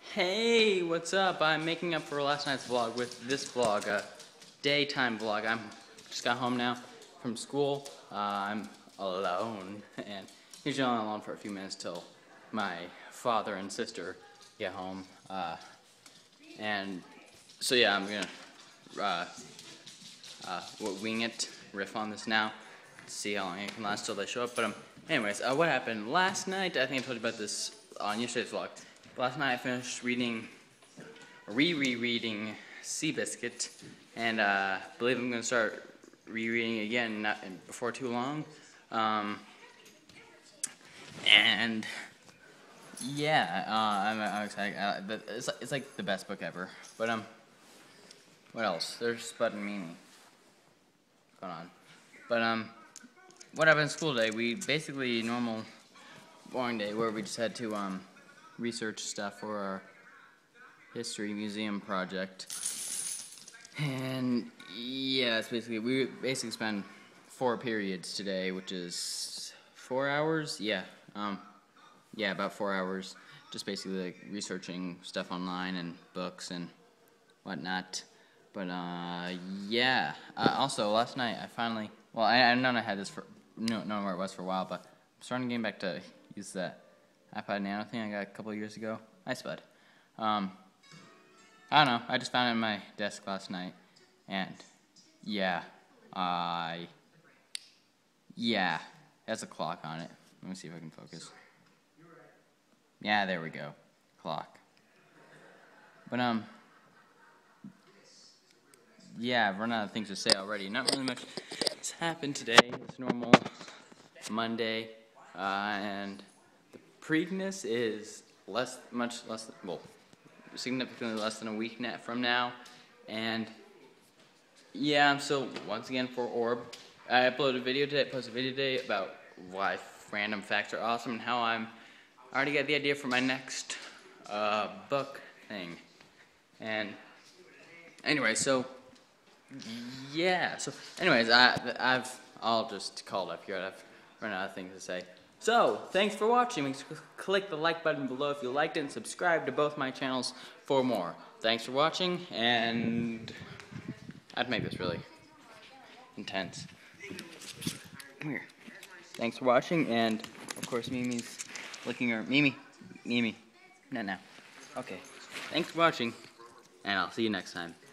Hey, what's up? I'm making up for last night's vlog with this vlog, a daytime vlog. I'm just got home now from school. I'm alone, and usually only alone for a few minutes till my father and sister get home. And so yeah, I'm gonna wing it, riff on this now, see how long it can last till they show up. But anyways, what happened last night? I think I told you about this on yesterday's vlog. Last night I finished rereading Seabiscuit, and I believe I'm going to start rereading again before too long. And yeah, I'm excited. It's like the best book ever. But what else? There's Spud and Mimi going on. But what happened in school today? We basically normal boring day where we just had to research stuff for our history museum project. And yeah, that's basically, we basically spent 4 periods today, which is 4 hours. Yeah, about 4 hours, just basically like researching stuff online and books and whatnot. But yeah. Also, last night I finally, well, I known I had this for, known where it was for a while, but I'm starting to get back to use that iPod Nano thing I got a couple of years ago. Hi, Spud. I don't know. I just found it in my desk last night, and yeah, it has a clock on it. Let me see if I can focus. Yeah, there we go. Clock. But yeah, I've run out of things to say already. Not really much has happened today. It's normal Monday, and the Preakness is significantly less than a week from now, and yeah, I'm still once again for Orb. I posted a video today about why random facts are awesome and how I already got the idea for my next book thing. And anyway, so yeah, I'll just call it up here. I've run out of things to say. So, thanks for watching. Make sure to click the like button below if you liked it, and subscribe to both my channels for more. Thanks for watching, and I'd make this really intense. Come here. Thanks for watching, and of course Mimi's licking her. Mimi, not now. Okay. Thanks for watching, and I'll see you next time.